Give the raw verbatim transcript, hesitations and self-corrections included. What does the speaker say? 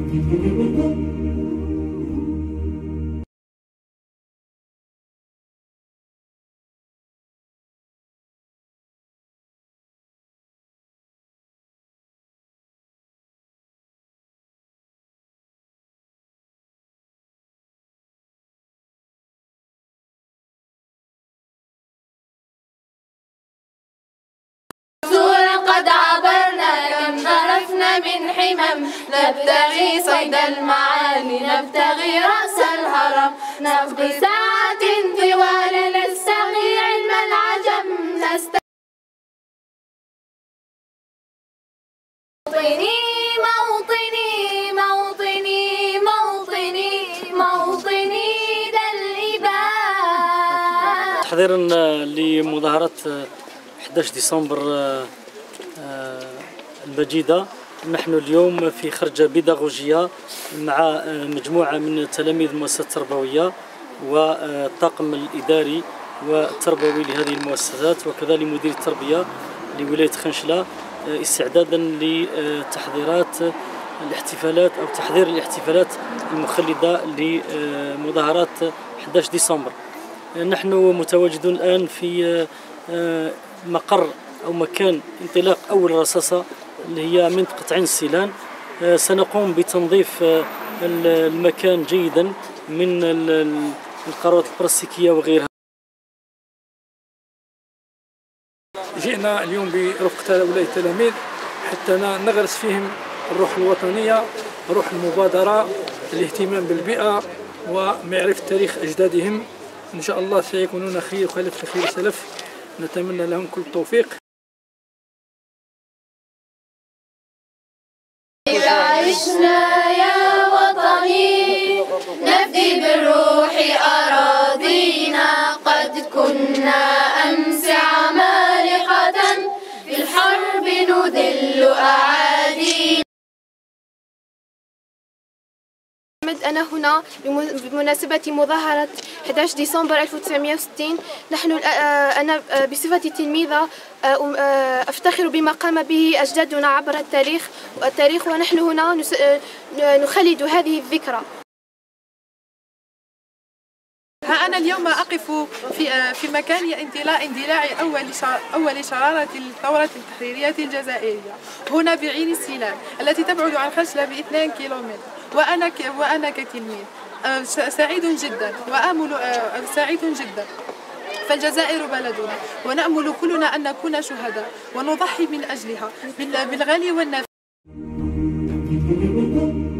قد عبرنا كم ذرفنا من حمم، نبتغي صيد المعالي، نبتغي رأس الهرم، نبغي ساعات طوال نستغي علم العجم، نستغي موطني موطني موطني موطني ذا الإباء. تحضيرا لمظاهرة أحد عشر ديسمبر المجيدة، نحن اليوم في خرجة بيداغوجية مع مجموعة من تلاميذ المؤسسات التربوية والطاقم الإداري والتربوي لهذه المؤسسات، وكذلك مدير التربية لولاية خنشلة، استعدادا لتحضيرات الاحتفالات أو تحضير الاحتفالات المخلدة لمظاهرات أحد عشر ديسمبر. نحن متواجدون الآن في مقر أو مكان انطلاق أول رصاصة اللي هي منطقة عين السيلان. سنقوم بتنظيف المكان جيدا من القارورات البلاستيكية وغيرها. جئنا اليوم برفقة هؤلاء التلاميذ حتى نغرس فيهم الروح الوطنية، روح المبادرة، الاهتمام بالبيئة ومعرفة تاريخ أجدادهم. إن شاء الله سيكونون خير خلف خير سلف، نتمنى لهم كل التوفيق. إذا عشنا يا وطني نفدي بالروح أراضينا، قد كنا أمس عمالقة في الحرب نذل أعادينا. أنا هنا بمناسبة مظاهرة أحد عشر ديسمبر ألف وتسعمائة وستين. نحن أنا بصفتي تلميذة أفتخر بما قام به أجدادنا عبر التاريخ التاريخ ونحن هنا نخلد هذه الذكرى. ها أنا اليوم أقف في في مكان اندلاع اندلاع أول أول شرارة الثورة التحريرية الجزائرية هنا بعين السيلان التي تبعد عن خنشلة باثنين كيلومتر، وأنا وأنا كتلميذ سعيد جدا وآمل سعيد جدا، فالجزائر بلدنا ونأمل كلنا أن نكون شهداء ونضحي من أجلها بالغالي والنفيس.